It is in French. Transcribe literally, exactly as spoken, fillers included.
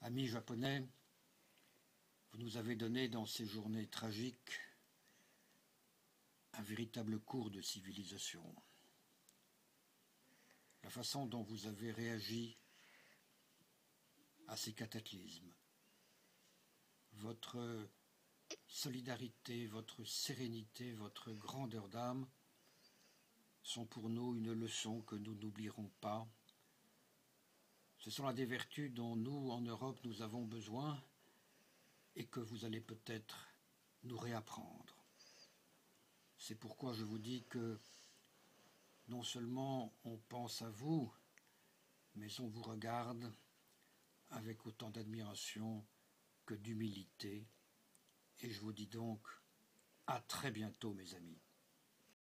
Amis japonais, vous nous avez donné dans ces journées tragiques un véritable cours de civilisation. La façon dont vous avez réagi à ces cataclysmes, votre solidarité, votre sérénité, votre grandeur d'âme sont pour nous une leçon que nous n'oublierons pas. Ce sont là des vertus dont nous, en Europe, nous avons besoin et que vous allez peut-être nous réapprendre. C'est pourquoi je vous dis que non seulement on pense à vous, mais on vous regarde avec autant d'admiration que d'humilité. Et je vous dis donc à très bientôt, mes amis.